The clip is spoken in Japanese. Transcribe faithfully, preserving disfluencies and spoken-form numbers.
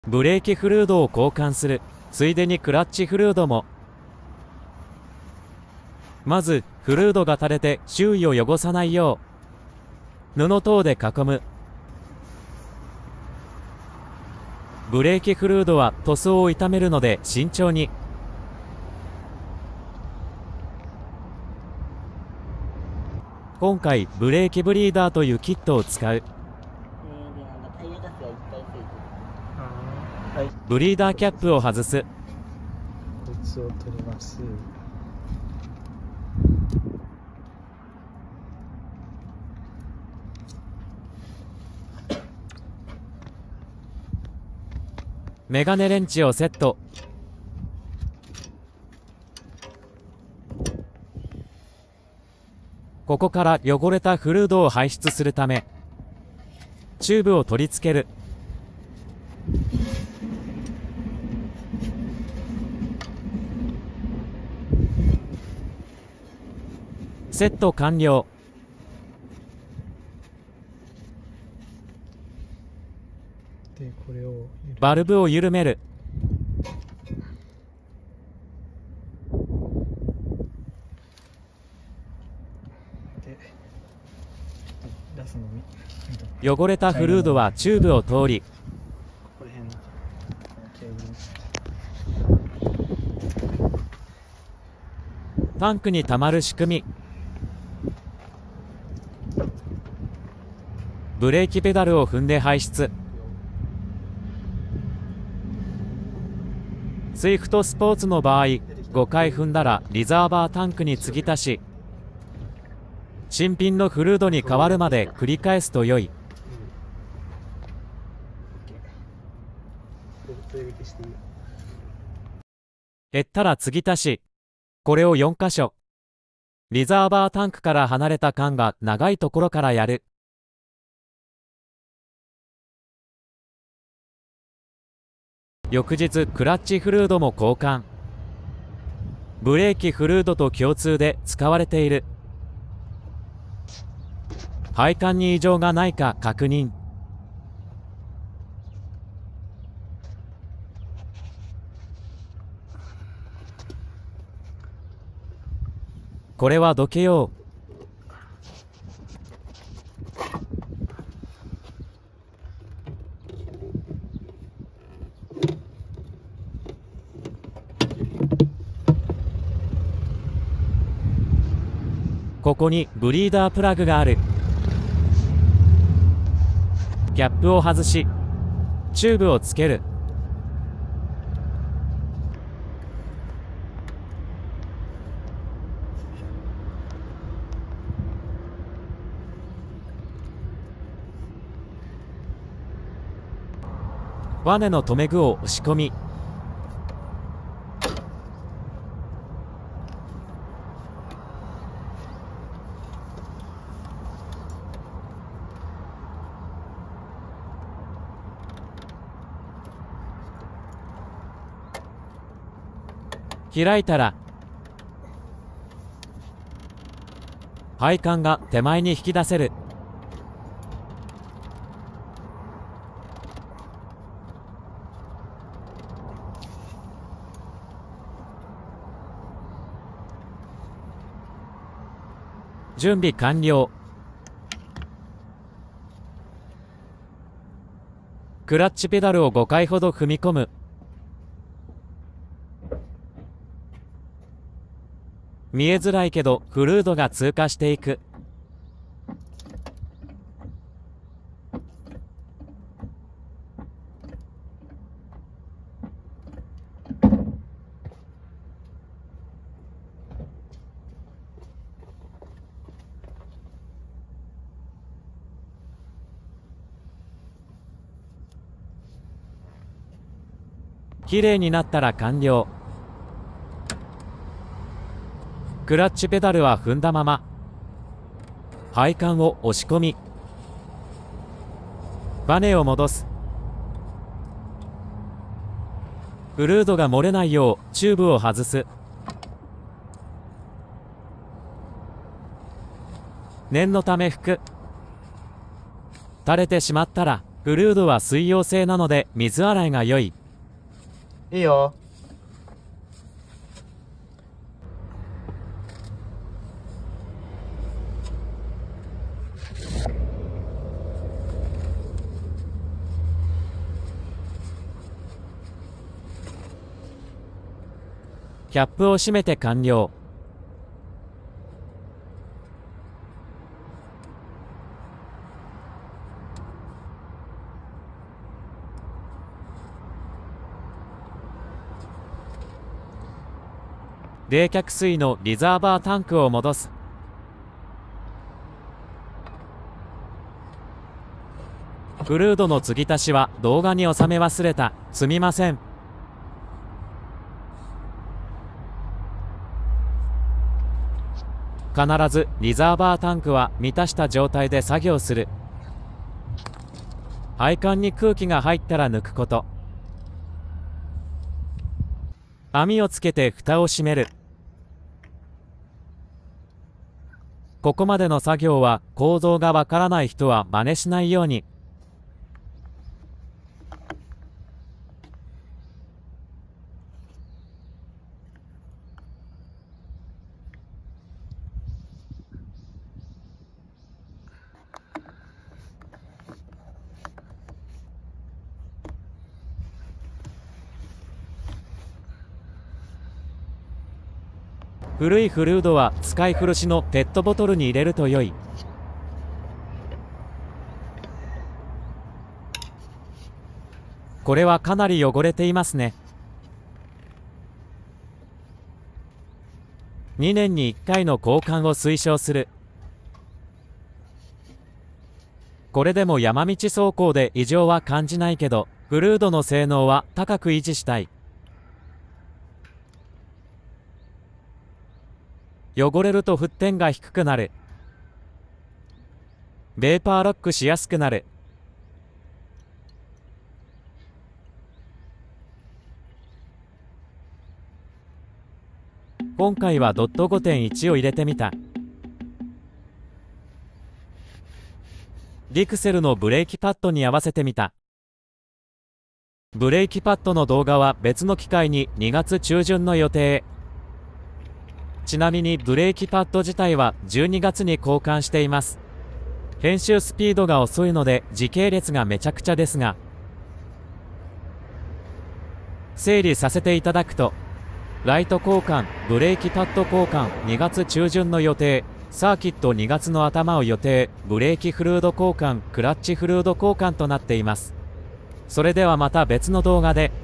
ブレーキフルードを交換する。ついでにクラッチフルードも。まずフルードが垂れて周囲を汚さないよう布等で囲む。ブレーキフルードは塗装を傷めるので慎重に。今回ブレーキブリーダーというキットを使う。ブリーダーキャップを外す。 こいつを取ります。 メガネレンチをセット。ここから汚れたフルードを排出するためチューブを取り付ける。セット完了。 でこれをバルブを緩める。 で出すのみ汚れたフルードはチューブを通りここら辺のケーブルタンクにたまる仕組み。ブレーキペダルを踏んで排出。スイフトスポーツの場合ごかい踏んだらリザーバータンクに継ぎ足し新品のフルードに変わるまで繰り返すと良い。減ったら継ぎ足し。これをよんかしょ。リザーバータンクから離れた間が長いところからやる。翌日クラッチフルードも交換。ブレーキフルードと共通で使われている。配管に異常がないか確認。これはどけよう。ここにブリーダープラグがある。キャップを外しチューブをつける。バネの留め具を押し込み開いたら配管が手前に引き出せる。準備完了。クラッチペダルをごかいほど踏み込む。見えづらいけどフルードが通過していく。きれいになったら完了。クラッチペダルは踏んだまま配管を押し込みバネを戻す。フルードが漏れないようチューブを外す。念のため拭く。垂れてしまったらフルードは水溶性なので水洗いが良い。 いいよ。 キャップを閉めて完了。冷却水のリザーバータンクを戻す。フルードの継ぎ足しは動画に収め忘れた。すみません。必ずリザーバータンクは満たした状態で作業する。配管に空気が入ったら抜くこと。網をつけて蓋を閉める。ここまでの作業は構造がわからない人は真似しないように。古いフルードは使い古しのペットボトルに入れると良い。これはかなり汚れていますね。にねんにいっかいの交換を推奨する。これでも山道走行で異常は感じないけど、フルードの性能は高く維持したい。汚れると沸点が低くなる。ベーパーロックしやすくなる。今回はドット ごてんいち を入れてみた。ディクセルのブレーキパッドに合わせてみた。ブレーキパッドの動画は別の機会ににがつ中旬の予定。ちなみにブレーキパッド自体はじゅうにがつに交換しています。編集スピードが遅いので時系列がめちゃくちゃですが、整理させていただくと、ライト交換、ブレーキパッド交換にがつ中旬の予定、サーキットにがつの頭を予定、ブレーキフルード交換、クラッチフルード交換となっています。それではまた別の動画で。